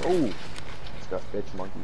Oh, it's got bitch monkeys.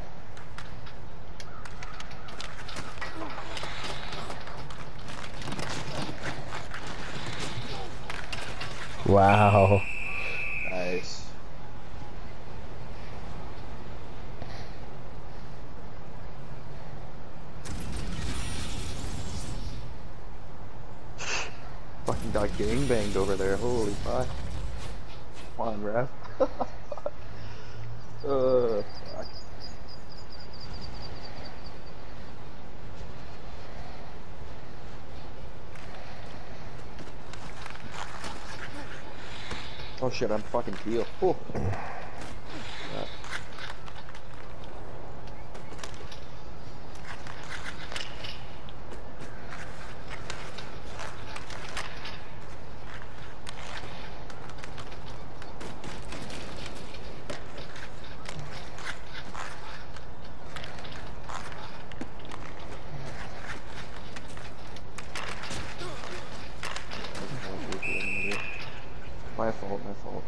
Wow. Nice. Fucking got gangbanged over there. Holy fuck. Come on, ref. Fuck. Oh shit, I'm fucking teal. Oh. Yeah. My fault, my fault.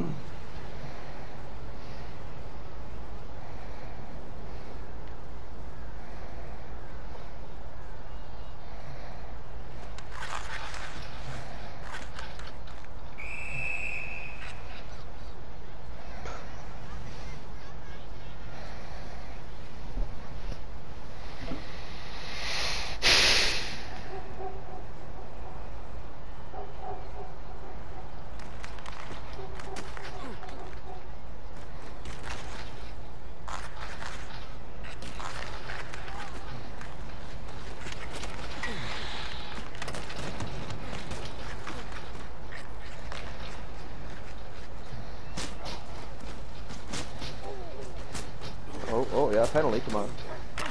Oh yeah, penalty, come on.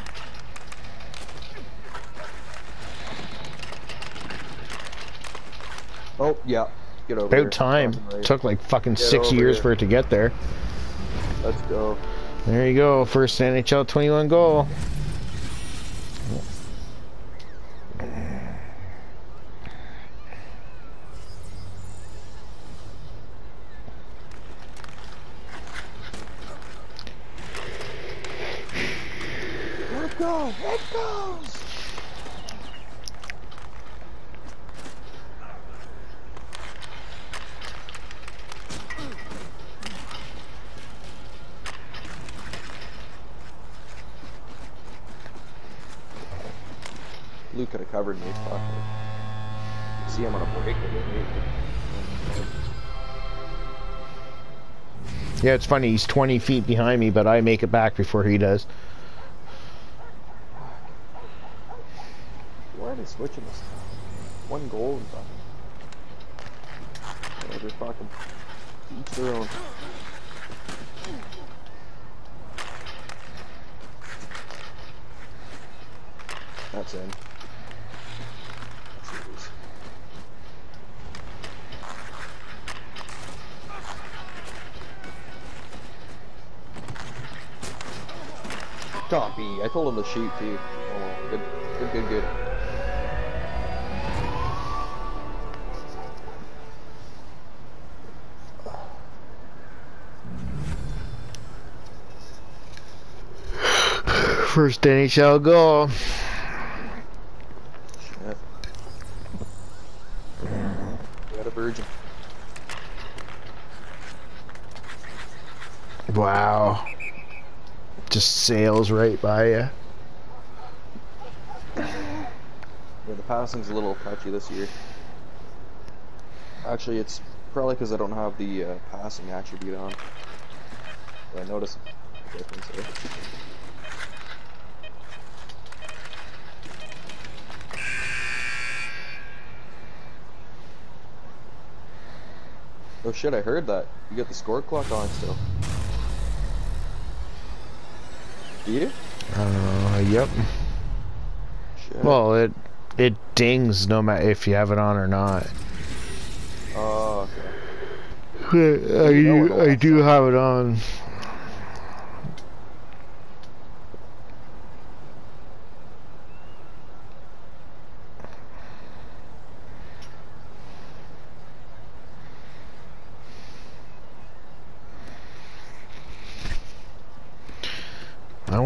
Oh, yeah. Get over About here. time. Fucking right. Took like fucking Get 6 over years here. for it to get there. Let's go. There you go. First NHL 21 goal. Let's go! It goes! Luke could have covered me. Fuck. See him on a break with it. Yeah, it's funny. He's 20 feet behind me, but I make it back before he does. Why are they switching this now? One goal and fucking. Yeah, they're fucking. Each their own. That's in. Jeez. Copy. I told him to shoot too. Oh, good, good, good, good. First NHL goal. Shit. Got a virgin. Wow. Just sails right by you. Yeah, the passing's a little touchy this year. Actually, it's probably because I don't have the passing attribute on. But I noticed a difference there. Oh shit, I heard that. You got the score clock on still. Do you? Yep. Shit. Well, it dings no matter if you have it on or not. Oh, okay. I do have it on.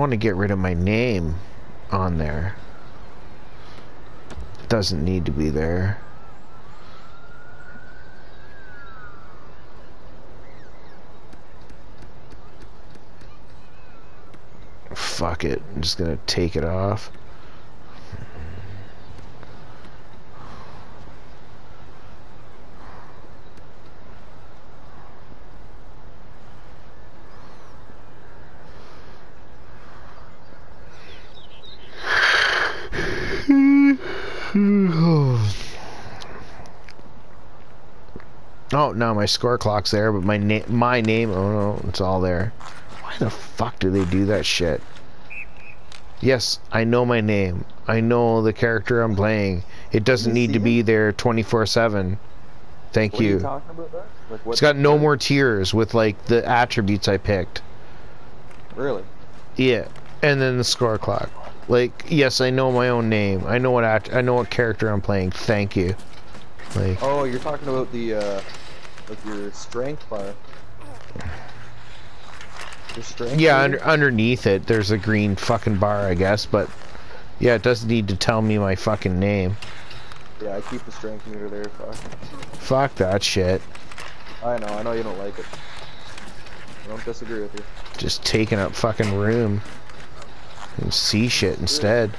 want to get rid of my name on there. It doesn't need to be there. Fuck it. I'm just gonna take it off. Oh, no, my score clock's there, but my name, oh no, it's all there. Why the fuck do they do that shit? Yes, I know my name. I know the character I'm playing. It doesn't need to be there 24/7. Thank you. What are you talking about there? Like, It's got no more tiers with like the attributes I picked. Really? Yeah, and then the score clock. Like, yes, I know my own name. I know what character I'm playing. Thank you. Like. Oh, you're talking about the like your strength bar. Your strength. Yeah, underneath it, there's a green fucking bar, I guess. But yeah, it doesn't need to tell me my fucking name. Yeah, I keep the strength meter there. Fuck that shit. I know you don't like it. I don't disagree with you. Just taking up fucking room. And see shit instead.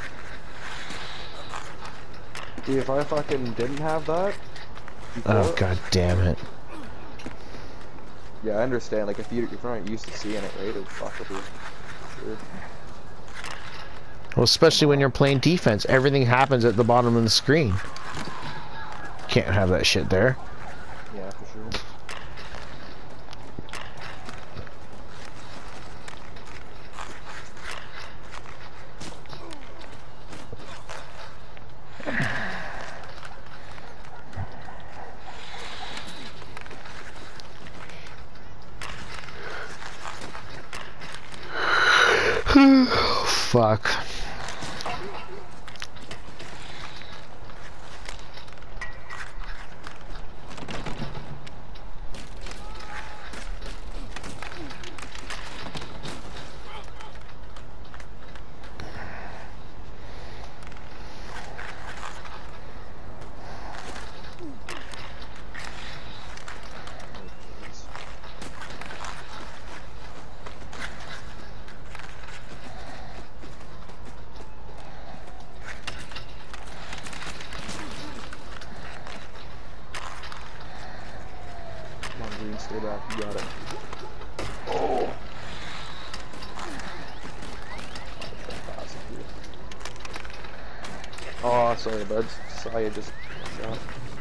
See, if I fucking didn't have that. Oh, god damn it. Yeah, I understand. Like, if you're not used to seeing it, right? It would fuck with you. Sure. Well, especially when you're playing defense, everything happens at the bottom of the screen. Can't have that shit there. Yeah, for sure. Fuck. Stay back, you got it. Oh! Oh, sorry, buds. Saw you just shot.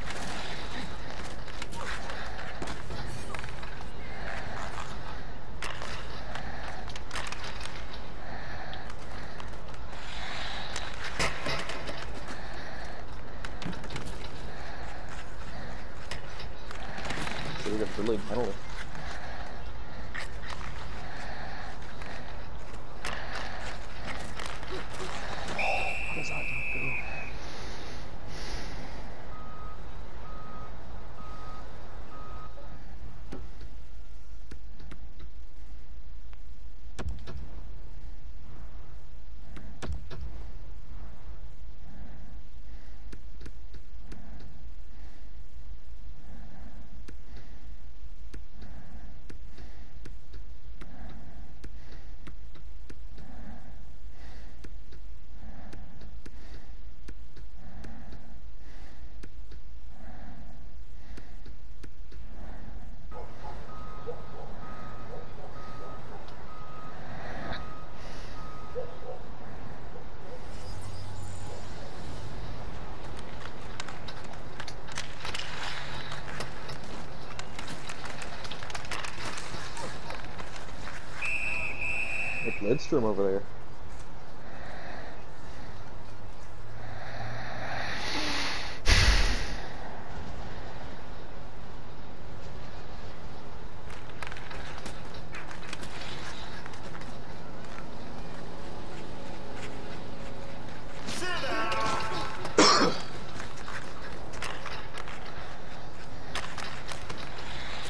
We got really metal. How does that not go? Like Lidstrom over there.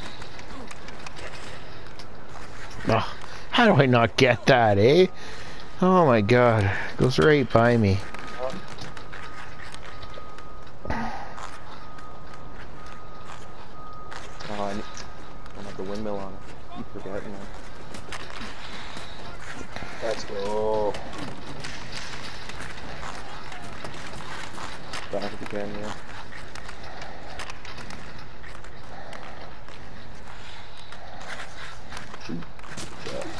Oh, how do I not get that, eh? Oh my god. Goes right by me. Oh, I don't have the windmill on it. Keep forgetting that. Let's go. Back if you can, yeah. Shoot. Good job.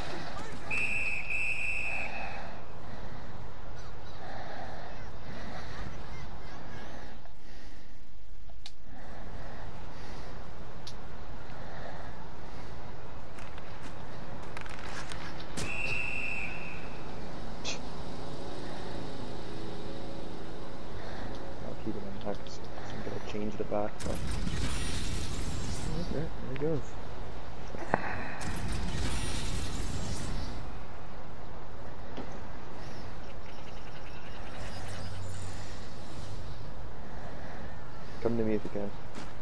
I'll keep it on next. I'm gonna change the back, but okay, there it goes. Come to me if you can.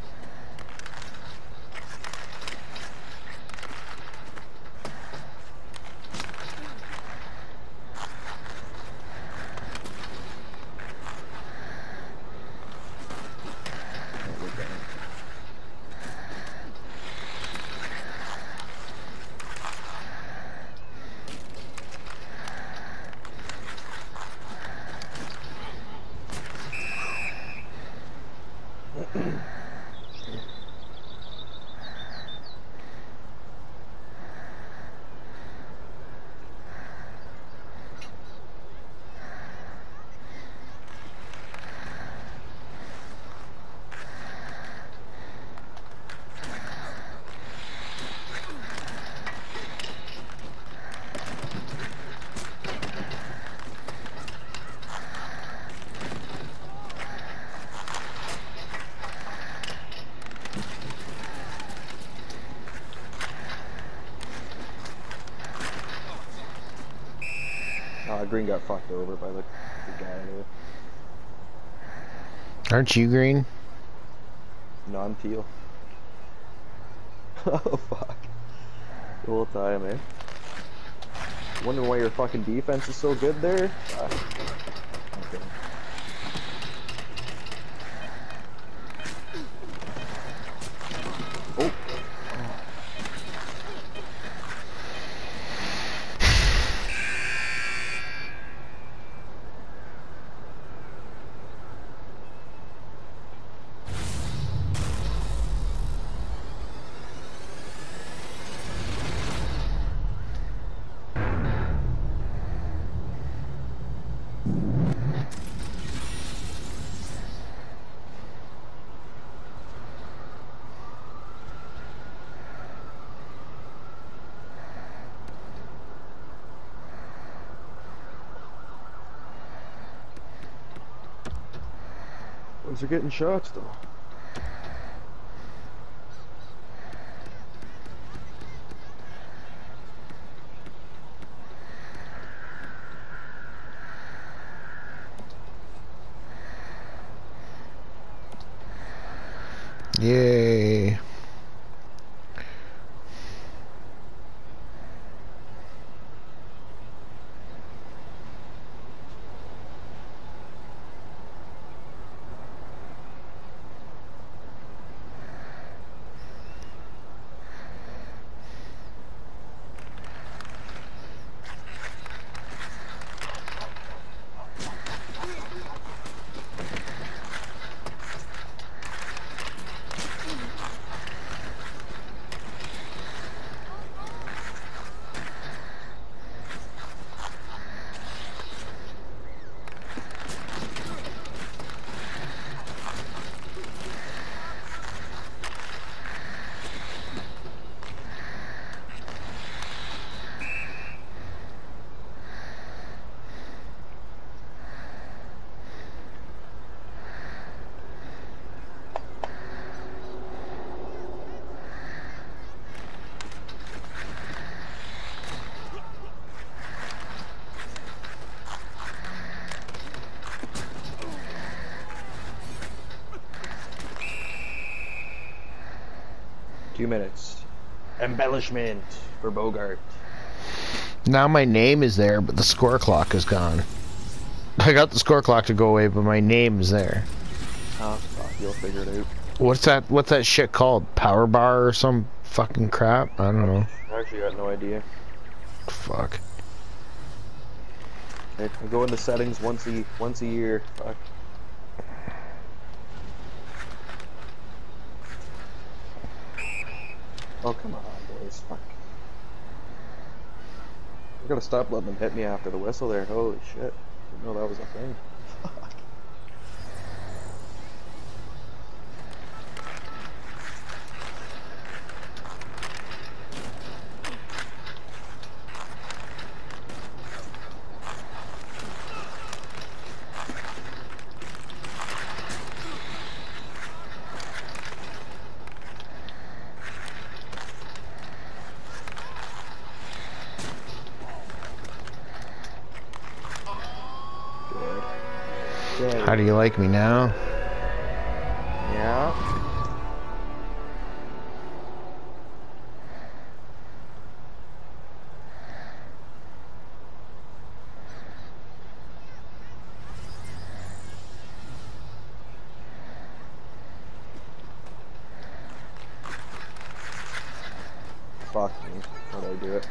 Green got fucked over by the guy there. Aren't you green? No, I'm teal. Oh fuck. The whole time, eh? Wondering why your fucking defense is so good there? Okay. Oh. Boys are getting shots though. Yay. Minutes. Embellishment for Bogart. Now my name is there, but the score clock is gone. I got the score clock to go away, but my name is there. Oh, fuck, you'll figure it out. What's that shit called? Power bar or some fucking crap? I don't know. I actually got no idea. Fuck. I go into settings once a year. Fuck. Oh, come on, boys. Fuck. I gotta stop letting them hit me after the whistle there. Holy shit. Didn't know that was a thing. Fuck. How do you like me now? Yeah. Fuck me. How'd I do it?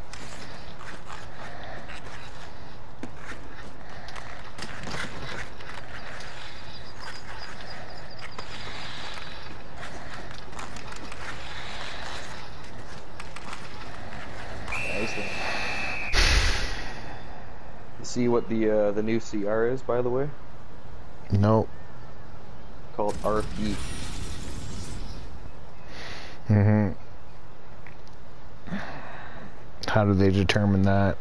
See what the new CR is, by the way? Nope. Called RP. Mm-hmm. How do they determine that?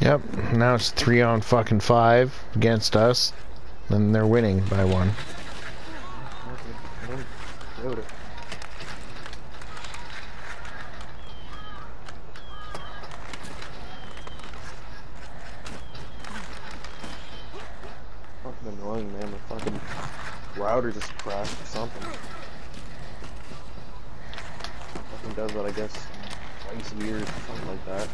Yep, now it's 3 on fucking 5 against us, and they're winning by 1. Wrote it. Fucking annoying, man. The fucking router just crashed or something. Fucking does that, I guess, twice a year or something like that.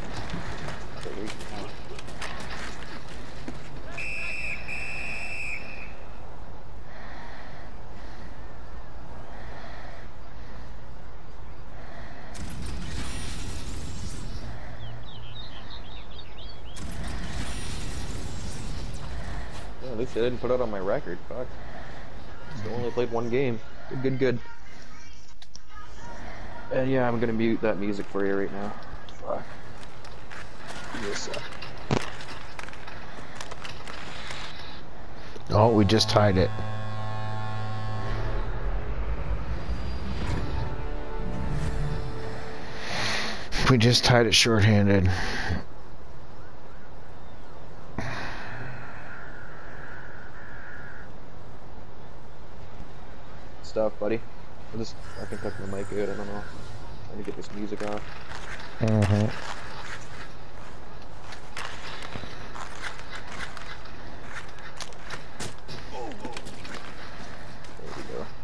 Yeah, at least I didn't put it on my record. Fuck. Still only played 1 game. Good. And yeah, I'm gonna mute that music for you right now. Fuck. Yes. Oh, we just tied it. We just tied it shorthanded. Stuff, buddy. I can tuck my mic out, I don't know. Trying to get this music off. Mm-hmm. There we go.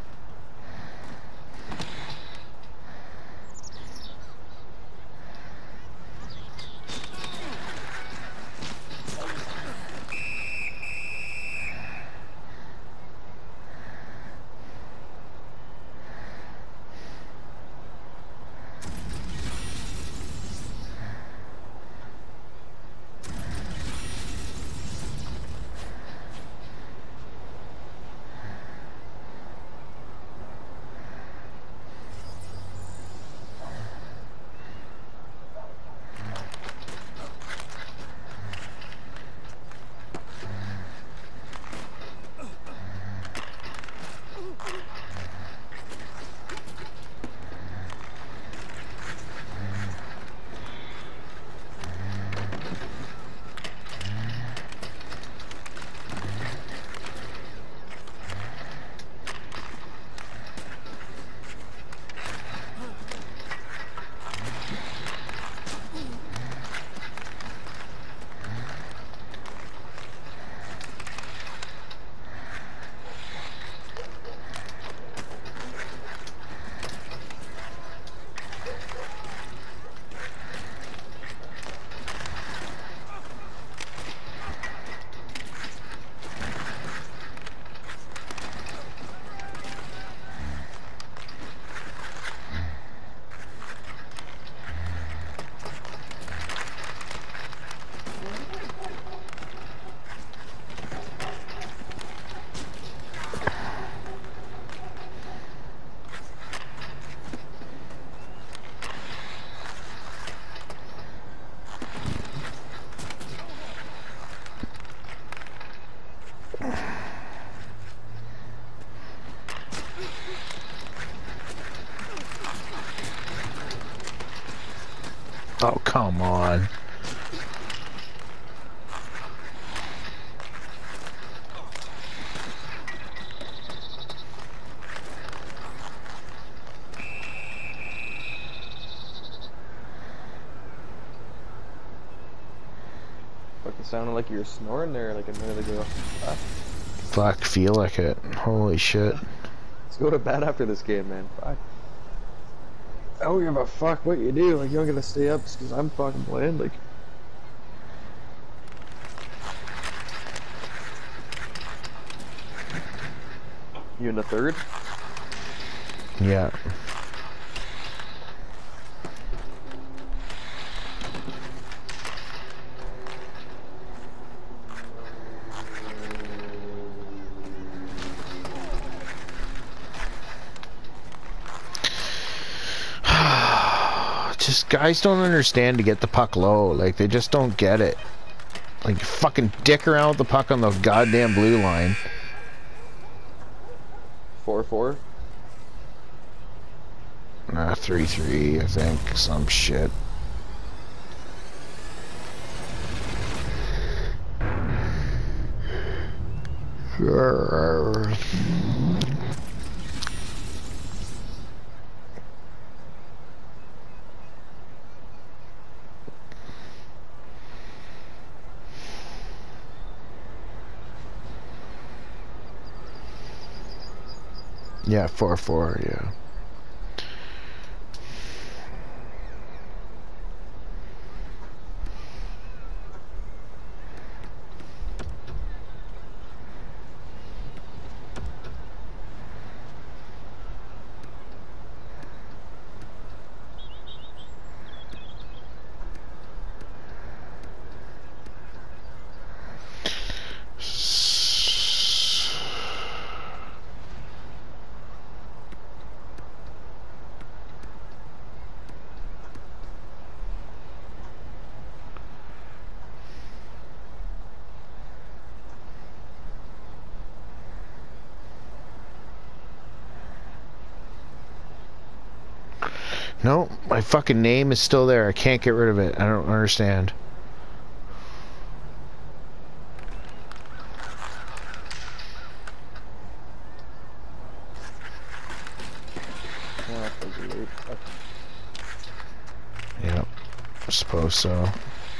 Oh, come on. Fucking sounded like you were snoring there like a minute ago. Ah, Fuck, feel like it. Holy shit. let's go to bed after this game, man. Fuck. I don't give a fuck what you do. Like, you're gonna stay up because I'm fucking playing. Like, you in the 3rd? Yeah. Just guys don't understand to get the puck low. Like, they just don't get it. Like, fucking dick around with the puck on the goddamn blue line. 4-4? Nah, 3-3, I think. Some shit. Yeah, 4-4, yeah. No, my fucking name is still there. I can't get rid of it. I don't understand. Yep, I suppose so.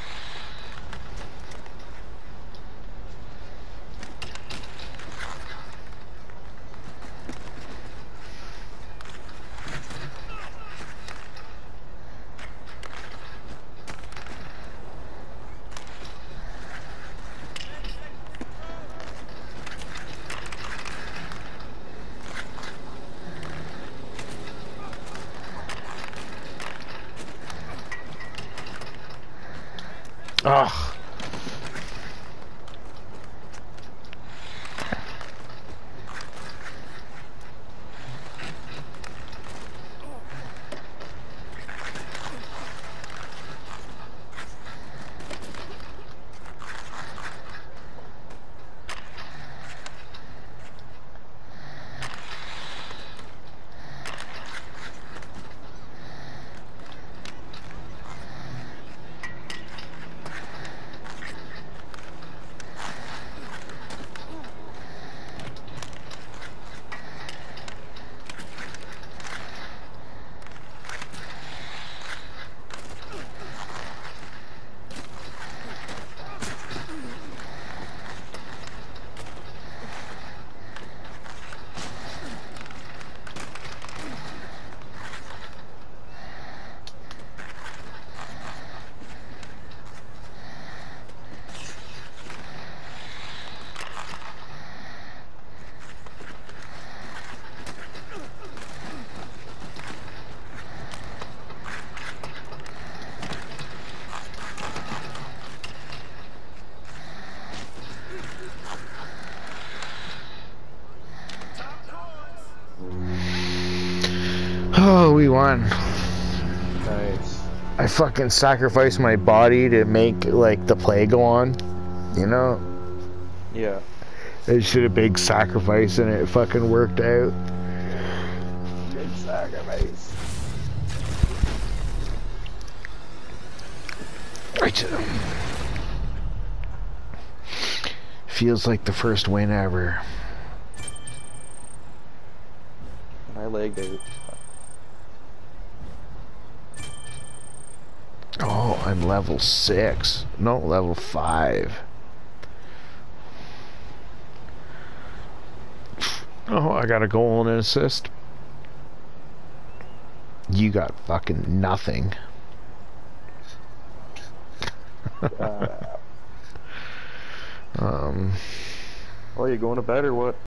Ugh. Oh, we won. Nice. I fucking sacrificed my body to make, like, the play go on. You know? Yeah. It should have big sacrifice and it fucking worked out. Big sacrifice. Right. Feels like the first win ever. I lagged out. Oh, I'm level 6. No, level 5. Oh, I got a goal and an assist. You got fucking nothing. Well, you going to bed or what?